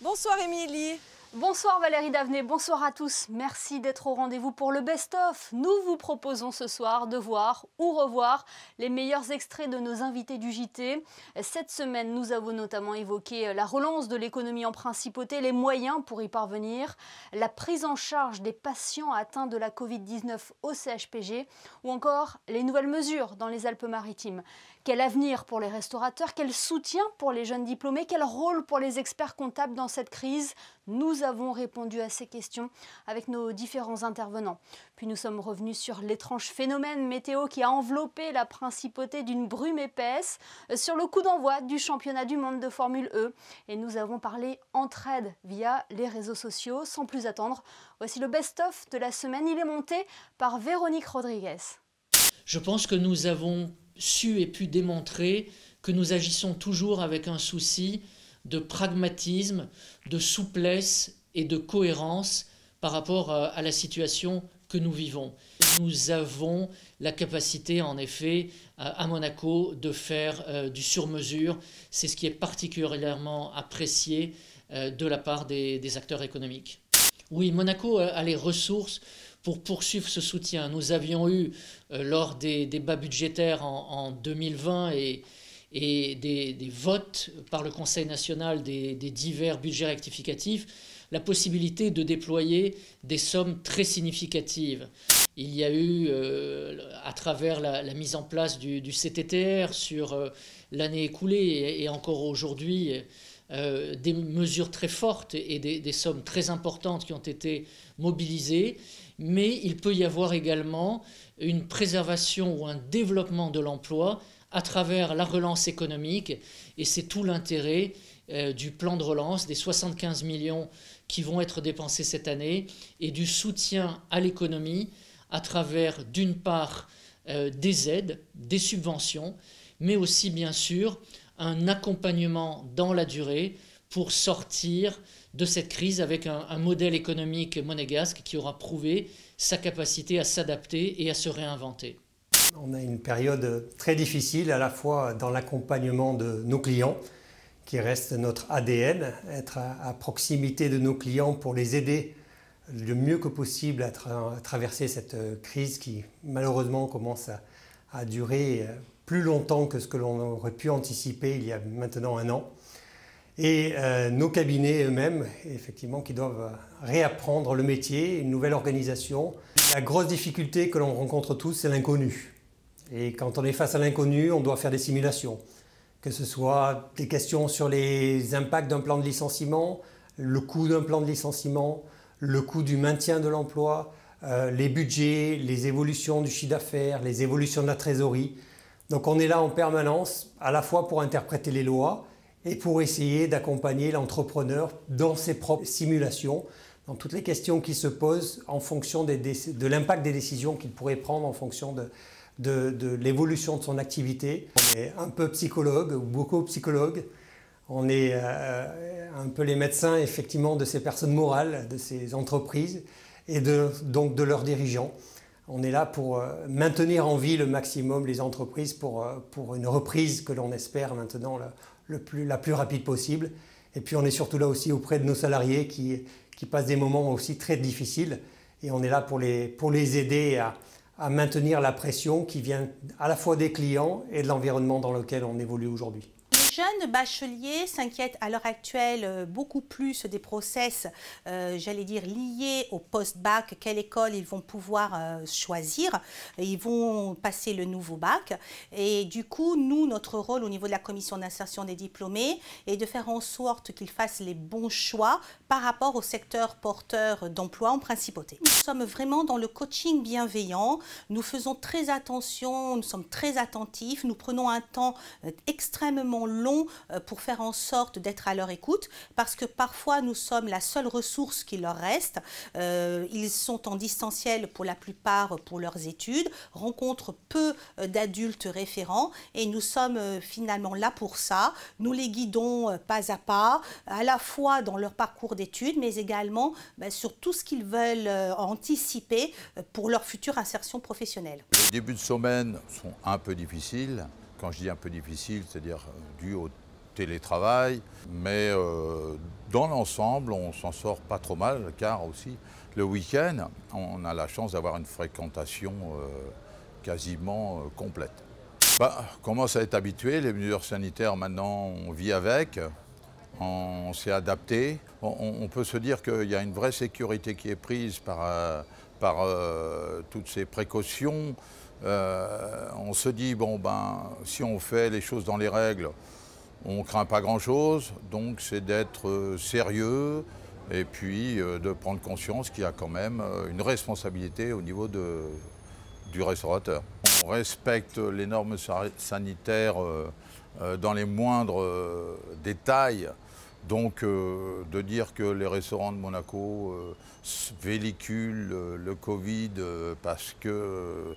Bonsoir Émilie. Bonsoir Valérie Davenet, bonsoir à tous. Merci d'être au rendez-vous pour le best-of. Nous vous proposons ce soir de voir ou revoir les meilleurs extraits de nos invités du JT. Cette semaine, nous avons notamment évoqué la relance de l'économie en principauté, les moyens pour y parvenir, la prise en charge des patients atteints de la Covid-19 au CHPG ou encore les nouvelles mesures dans les Alpes-Maritimes. Quel avenir pour les restaurateurs? Quel soutien pour les jeunes diplômés? Quel rôle pour les experts comptables dans cette crise? Nous avons répondu à ces questions avec nos différents intervenants. Puis nous sommes revenus sur l'étrange phénomène météo qui a enveloppé la principauté d'une brume épaisse, sur le coup d'envoi du championnat du monde de Formule E. Et nous avons parlé entraide via les réseaux sociaux. Sans plus attendre, voici le best-of de la semaine. Il est monté par Véronique Rodriguez. Je pense que nous avons su et pu démontrer que nous agissons toujours avec un souci de pragmatisme, de souplesse et de cohérence par rapport à la situation que nous vivons. Nous avons la capacité, en effet, à Monaco, de faire du sur-mesure. C'est ce qui est particulièrement apprécié de la part des acteurs économiques. Oui, Monaco a les ressources pour poursuivre ce soutien. Nous avions eu, lors des débats budgétaires en 2020 et des votes par le Conseil national des divers budgets rectificatifs, la possibilité de déployer des sommes très significatives. Il y a eu, à travers la mise en place du CTTR sur l'année écoulée et encore aujourd'hui, des mesures très fortes et des sommes très importantes qui ont été mobilisées. Mais il peut y avoir également une préservation ou un développement de l'emploi à travers la relance économique, et c'est tout l'intérêt du plan de relance, des 75 millions qui vont être dépensés cette année, et du soutien à l'économie à travers, d'une part, des aides, des subventions, mais aussi, bien sûr, un accompagnement dans la durée pour sortir de cette crise avec un modèle économique monégasque qui aura prouvé sa capacité à s'adapter et à se réinventer. On a une période très difficile à la fois dans l'accompagnement de nos clients, qui reste notre ADN, être à proximité de nos clients pour les aider le mieux que possible à traverser cette crise qui malheureusement commence à durer plus longtemps que ce que l'on aurait pu anticiper il y a maintenant un an. Et nos cabinets eux-mêmes, effectivement, qui doivent réapprendre le métier, une nouvelle organisation. La grosse difficulté que l'on rencontre tous, c'est l'inconnu. Et quand on est face à l'inconnu, on doit faire des simulations. Que ce soit des questions sur les impacts d'un plan de licenciement, le coût d'un plan de licenciement, le coût du maintien de l'emploi, les budgets, les évolutions du chiffre d'affaires, les évolutions de la trésorerie. Donc on est là en permanence, à la fois pour interpréter les lois et pour essayer d'accompagner l'entrepreneur dans ses propres simulations, dans toutes les questions qui se posent en fonction de l'impact des décisions qu'il pourrait prendre en fonction de l'évolution de son activité. On est un peu psychologue, ou beaucoup psychologue. On est un peu les médecins, effectivement, de ces personnes morales, de ces entreprises et donc de leurs dirigeants. On est là pour maintenir en vie le maximum les entreprises pour une reprise que l'on espère maintenant la plus rapide possible. Et puis on est surtout là aussi auprès de nos salariés qui passent des moments aussi très difficiles. Et on est là pour les aider à maintenir la pression qui vient à la fois des clients et de l'environnement dans lequel on évolue aujourd'hui. Les jeunes bacheliers s'inquiètent à l'heure actuelle beaucoup plus des process, j'allais dire, liés au post-bac, quelle école ils vont pouvoir choisir. Ils vont passer le nouveau bac. Et du coup, nous, notre rôle au niveau de la commission d'insertion des diplômés est de faire en sorte qu'ils fassent les bons choix par rapport au secteur porteur d'emploi en principauté. Nous sommes vraiment dans le coaching bienveillant. Nous faisons très attention, nous sommes très attentifs. Nous prenons un temps extrêmement long pour faire en sorte d'être à leur écoute, parce que parfois nous sommes la seule ressource qui leur reste. Ils sont en distanciel pour la plupart pour leurs études, rencontrent peu d'adultes référents et nous sommes finalement là pour ça. Nous les guidons pas à la fois dans leur parcours d'études, mais également sur tout ce qu'ils veulent anticiper pour leur future insertion professionnelle. Les débuts de semaine sont un peu difficiles. Quand je dis un peu difficile, c'est-à-dire dû au télétravail, mais dans l'ensemble, on s'en sort pas trop mal, car aussi le week-end, on a la chance d'avoir une fréquentation quasiment complète. On commence à être habitué, les mesures sanitaires maintenant on vit avec, on s'est adapté. On peut se dire qu'il y a une vraie sécurité qui est prise par toutes ces précautions. On se dit, si on fait les choses dans les règles, on ne craint pas grand-chose, donc c'est d'être sérieux et puis de prendre conscience qu'il y a quand même une responsabilité au niveau du restaurateur. On respecte les normes sanitaires dans les moindres détails, donc de dire que les restaurants de Monaco véhiculent le Covid parce que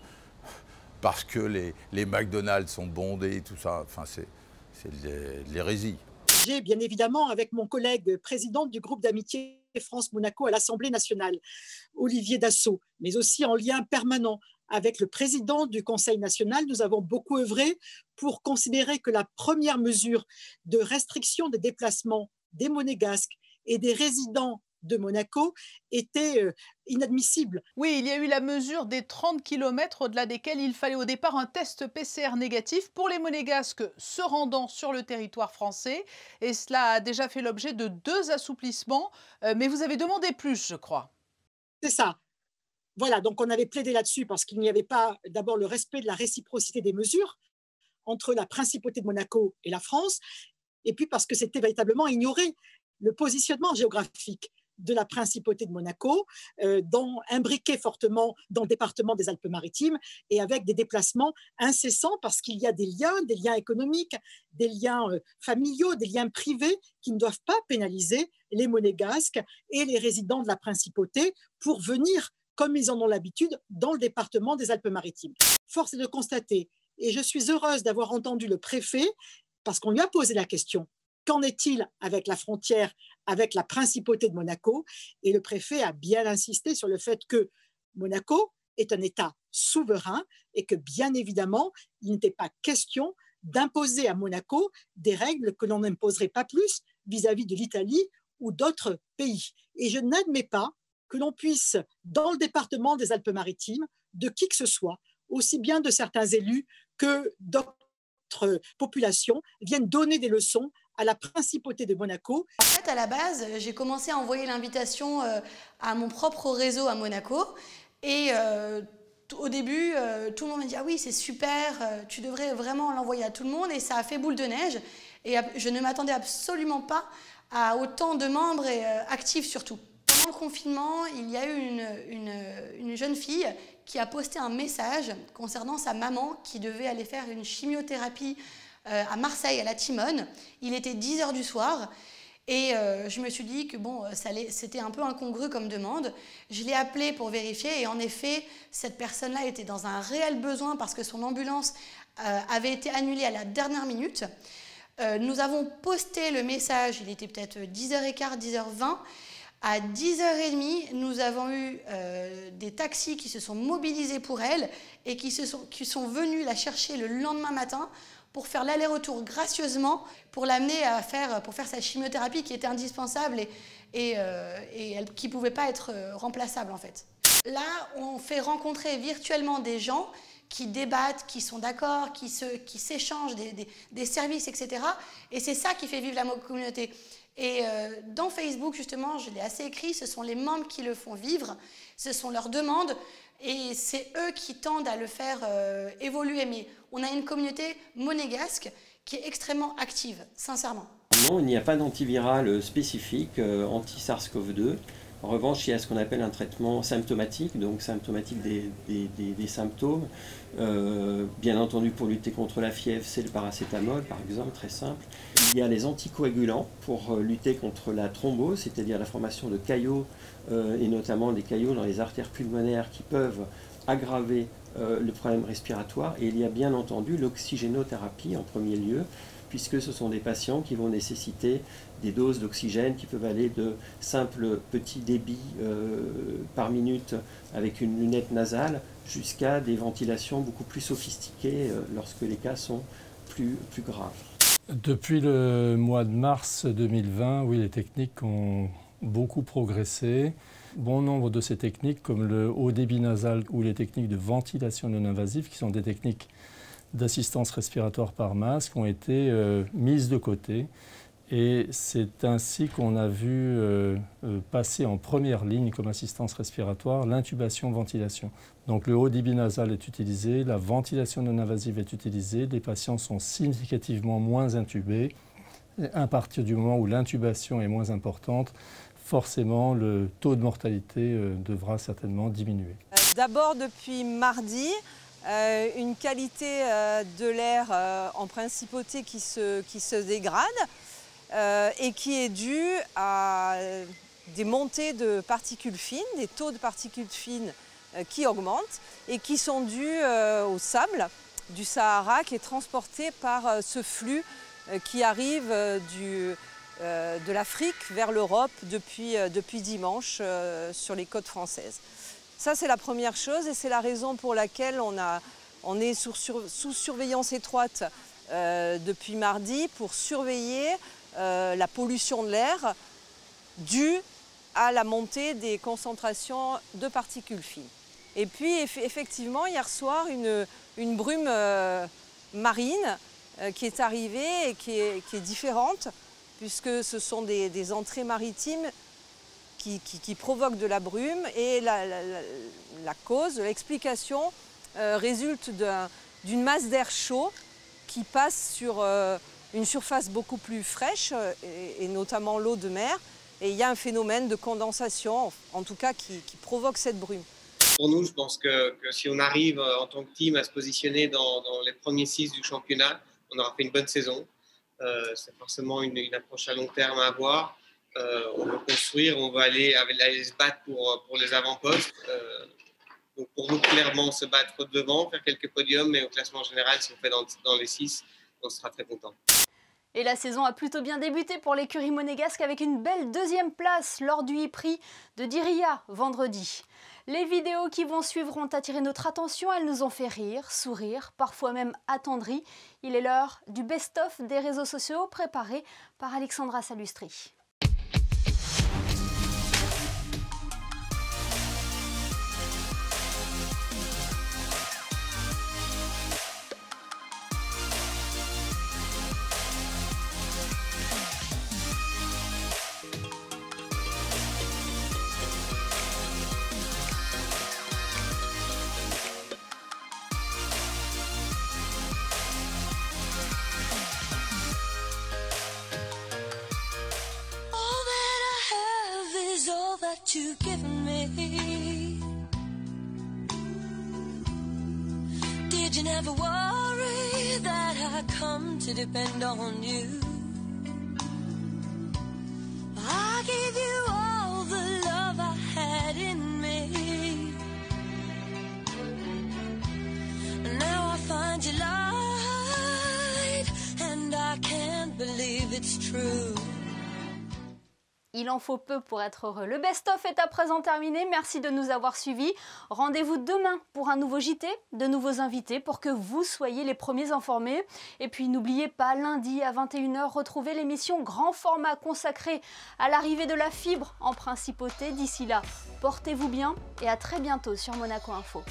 les McDonald's sont bondés et tout ça, enfin, c'est de l'hérésie. J'ai bien évidemment, avec mon collègue président du groupe d'amitié France-Monaco à l'Assemblée nationale, Olivier Dassault, mais aussi en lien permanent avec le président du Conseil national, nous avons beaucoup œuvré pour considérer que la première mesure de restriction des déplacements des Monégasques et des résidents de Monaco était inadmissible. Oui, il y a eu la mesure des 30 km au-delà desquels il fallait au départ un test PCR négatif pour les Monégasques se rendant sur le territoire français. Et cela a déjà fait l'objet de 2 assouplissements. Mais vous avez demandé plus, je crois. C'est ça. Voilà, donc on avait plaidé là-dessus parce qu'il n'y avait pas d'abord le respect de la réciprocité des mesures entre la principauté de Monaco et la France, et puis parce que c'était véritablement ignorer le positionnement géographique de la principauté de Monaco, imbriqué fortement dans le département des Alpes-Maritimes et avec des déplacements incessants parce qu'il y a des liens économiques, des liens familiaux, des liens privés qui ne doivent pas pénaliser les Monégasques et les résidents de la principauté pour venir, comme ils en ont l'habitude, dans le département des Alpes-Maritimes. Force est de constater, et je suis heureuse d'avoir entendu le préfet, parce qu'on lui a posé la question, qu'en est-il avec la frontière avec la principauté de Monaco? Et le préfet a bien insisté sur le fait que Monaco est un État souverain et que bien évidemment, il n'était pas question d'imposer à Monaco des règles que l'on n'imposerait pas plus vis-à-vis de l'Italie ou d'autres pays. Et je n'admets pas que l'on puisse, dans le département des Alpes-Maritimes, de qui que ce soit, aussi bien de certains élus que d'autres populations, viennent donner des leçons à la principauté de Monaco. En fait, à la base, j'ai commencé à envoyer l'invitation à mon propre réseau à Monaco. Et au début, tout le monde m'a dit « Ah oui, c'est super, tu devrais vraiment l'envoyer à tout le monde ». Et ça a fait boule de neige. Et je ne m'attendais absolument pas à autant de membres et actifs surtout. Pendant le confinement, il y a eu une jeune fille qui a posté un message concernant sa maman qui devait aller faire une chimiothérapie à Marseille, à la Timone. Il était 10h du soir et je me suis dit que bon, c'était un peu incongru comme demande. Je l'ai appelée pour vérifier et en effet, cette personne-là était dans un réel besoin parce que son ambulance avait été annulée à la dernière minute. Nous avons posté le message, il était peut-être 10h15, 10h20. À 10h30, nous avons eu des taxis qui se sont mobilisés pour elle et qui sont venus la chercher le lendemain matin pour faire l'aller-retour gracieusement pour l'amener pour faire sa chimiothérapie qui était indispensable et qui ne pouvait pas être remplaçable en fait. Là, on fait rencontrer virtuellement des gens qui débattent, qui sont d'accord, qui s'échangent des services, etc. Et c'est ça qui fait vivre la communauté. Et dans Facebook, justement, je l'ai assez écrit, ce sont les membres qui le font vivre, ce sont leurs demandes et c'est eux qui tendent à le faire évoluer. Mais on a une communauté monégasque qui est extrêmement active, sincèrement. Non, il n'y a pas d'antiviral spécifique anti-SARS-CoV-2. En revanche, il y a ce qu'on appelle un traitement symptomatique, donc symptomatique des symptômes. Bien entendu, pour lutter contre la fièvre, c'est le paracétamol, par exemple, très simple. Il y a les anticoagulants pour lutter contre la thrombose, c'est-à-dire la formation de caillots, et notamment des caillots dans les artères pulmonaires qui peuvent aggraver le problème respiratoire. Et il y a bien entendu l'oxygénothérapie en premier lieu, puisque ce sont des patients qui vont nécessiter des doses d'oxygène qui peuvent aller de simples petits débits par minute avec une lunette nasale jusqu'à des ventilations beaucoup plus sophistiquées lorsque les cas sont plus graves. Depuis le mois de mars 2020, oui, les techniques ont beaucoup progressé. Bon nombre de ces techniques, comme le haut débit nasal ou les techniques de ventilation non invasive, qui sont des techniques d'assistance respiratoire par masque, ont été mises de côté. Et c'est ainsi qu'on a vu passer en première ligne comme assistance respiratoire l'intubation-ventilation. Donc le haut débit nasal est utilisé, la ventilation non invasive est utilisée, les patients sont significativement moins intubés. À partir du moment où l'intubation est moins importante, forcément le taux de mortalité devra certainement diminuer. D'abord depuis mardi, une qualité de l'air en principauté qui se dégrade. Et qui est dû à des montées de particules fines, des taux de particules fines qui augmentent et qui sont dus au sable du Sahara qui est transporté par ce flux qui arrive de l'Afrique vers l'Europe depuis dimanche sur les côtes françaises. Ça, c'est la première chose et c'est la raison pour laquelle on est sous surveillance étroite depuis mardi pour surveiller la pollution de l'air due à la montée des concentrations de particules fines. Et puis effectivement, hier soir, une brume marine qui est arrivée et qui est différente, puisque ce sont des entrées maritimes qui provoquent de la brume et la cause, l'explication résulte d'une masse d'air chaud qui passe sur une surface beaucoup plus fraîche, et notamment l'eau de mer. Et il y a un phénomène de condensation, en tout cas, qui provoque cette brume. Pour nous, je pense que si on arrive en tant que team à se positionner dans les premiers 6 du championnat, on aura fait une bonne saison. C'est forcément une approche à long terme à avoir. On veut construire, on va aller se battre pour les avant-postes. Donc pour nous, clairement, se battre devant, faire quelques podiums, mais au classement général, si on fait dans les 6, on sera très content. Et la saison a plutôt bien débuté pour l'écurie monégasque avec une belle 2e place lors du e-prix de Diriyah vendredi. Les vidéos qui vont suivre ont attiré notre attention, elles nous ont fait rire, sourire, parfois même attendris. Il est l'heure du best-of des réseaux sociaux préparé par Alexandra Salustri. You've given me. Did you never worry that I come to depend on you? I gave you all the love I had in me. Now I find you lied, and I can't believe it's true. Il en faut peu pour être heureux. Le best-of est à présent terminé. Merci de nous avoir suivis. Rendez-vous demain pour un nouveau JT, de nouveaux invités pour que vous soyez les premiers informés. Et puis n'oubliez pas, lundi à 21 h, retrouvez l'émission Grand Format consacrée à l'arrivée de la fibre en principauté. D'ici là, portez-vous bien et à très bientôt sur Monaco Info.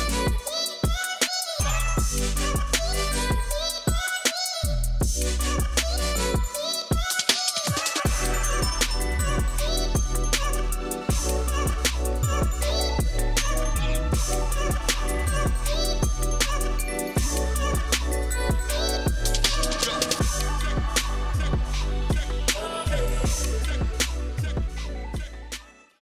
We'll be right back.